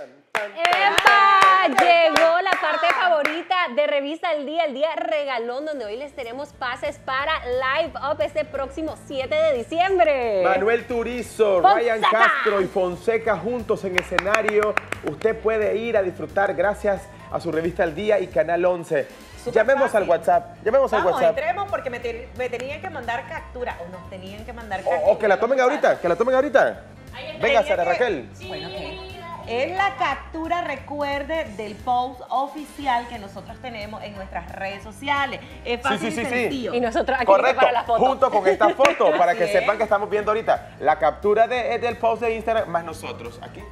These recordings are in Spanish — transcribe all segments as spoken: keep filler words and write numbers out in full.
¡Epa! Llegó la parte favorita de Revista El Día, el día regalón, donde hoy les tenemos pases para Live Up este próximo siete de diciembre. Manuel Turizo, Fonseca. Ryan Castro y Fonseca juntos en escenario. Usted puede ir a disfrutar gracias a su Revista El Día y Canal once. Súper Llamemos fácil. al WhatsApp. Llamemos Vamos, al WhatsApp. entremos porque me, te- me tenían que mandar captura o nos tenían que mandar captura. O, o que la tomen ahorita, que la tomen ahorita. Venga, Tenía Sara que- Raquel. Bueno, ok. Es la captura, recuerde, del post oficial que nosotros tenemos en nuestras redes sociales. Es fácil Sí, sí, y sí, sí. sencillo. Y nosotros aquí Correcto, para la foto. junto con esta foto, para que Así es. sepan que estamos viendo ahorita la captura de- del post de Instagram, más nosotros aquí.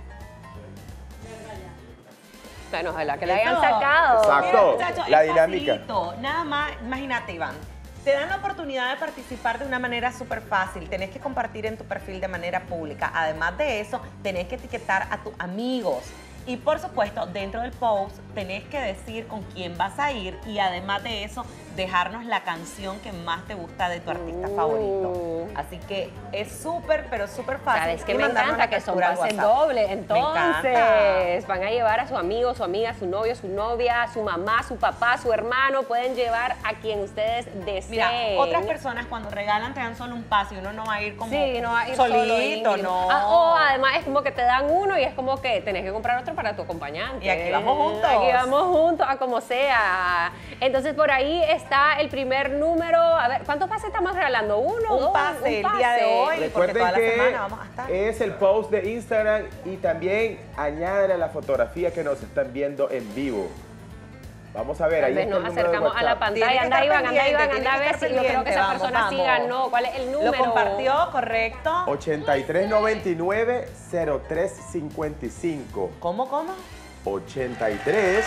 Bueno, ojalá que la hayan Eso. sacado. Exacto. Mira, muchachos, La es dinámica. facilito. Nada más, imagínate, Iván. Te dan la oportunidad de participar de una manera súper fácil. Tenés que compartir en tu perfil de manera pública. Además de eso, tenés que etiquetar a tus amigos. Y por supuesto, dentro del post tenés que decir con quién vas a ir y además de eso, dejarnos la canción que más te gusta de tu artista Uh. favorito. Así que es súper, pero súper fácil. Sabes que Y me mandarnos encanta la que son captura al pases WhatsApp. doble. Me Entonces, encanta. van a llevar a su amigo, su amiga, su novio, su novia, su mamá, su papá, su hermano. Pueden llevar a quien ustedes deseen. Mira, otras personas cuando regalan te dan solo un pase y uno no va a ir como Sí, no va a ir solo solito, íntimo. no. Ah, o además es como que te dan uno y es como que tenés que comprar otro para tu acompañante. Y aquí vamos juntos. Aquí vamos juntos, a como sea. Entonces por ahí está el primer número. A ver, ¿cuántos pases estamos regalando? ¿Uno? Un dos? pase el día de hoy. porque Recuerden toda la que semana vamos a estar. es el post de Instagram y también añádele la fotografía que nos están viendo en vivo. Vamos a ver, Tal ahí vez está nos el número de acercamos a la WhatsApp. Tiene pantalla. que Anda estar Iván, anda pendiente, Iván, tiene anda a que ver estar si yo creo que esa pendiente, persona vamos, sí vamos. ganó. ¿Cuál es el número? Lo compartió, correcto. ochenta y tres noventa y nueve cero tres cincuenta y cinco. ¿Cómo, cómo? ochenta y tres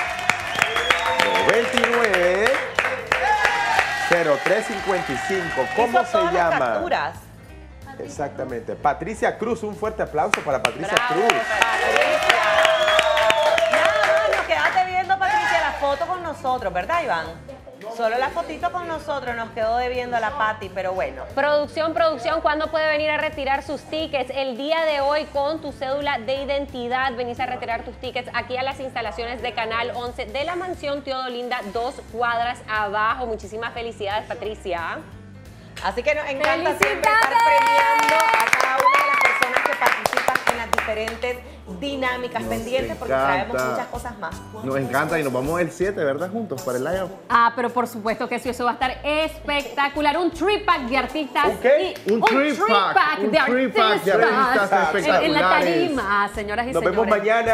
noventa y nueve cero tres cincuenta y cinco. ¿Cómo Hizo se todas las llama? capturas. Exactamente. Patricia Cruz, un fuerte aplauso para Patricia Bravo, Cruz. Patricia. Nada más, nos quedaste viendo, Patricia, la foto con nosotros, ¿verdad, Iván? Solo la fotito con nosotros nos quedó debiendo a la Pati, pero bueno. Producción, producción, ¿cuándo puede venir a retirar sus tickets? El día de hoy con tu cédula de identidad venís a retirar tus tickets aquí a las instalaciones de Canal once de la Mansión Teodolinda, dos cuadras abajo. Muchísimas felicidades, Patricia. Así que nos encanta ¡Felicidades! siempre estar premiando a cada una de las personas que participan en las diferentes dinámicas Nos pendientes porque encanta. traemos muchas cosas más. Nos encanta y nos vamos el siete, ¿verdad? Juntos para el live. Ah, pero por supuesto que sí, eso va a estar espectacular. Un trip pack de artistas. ¿Un qué? y Un trip pack, un de trip pack de artistas artistas en- en la espectaculares. tarima, señoras y Nos señores. vemos mañana.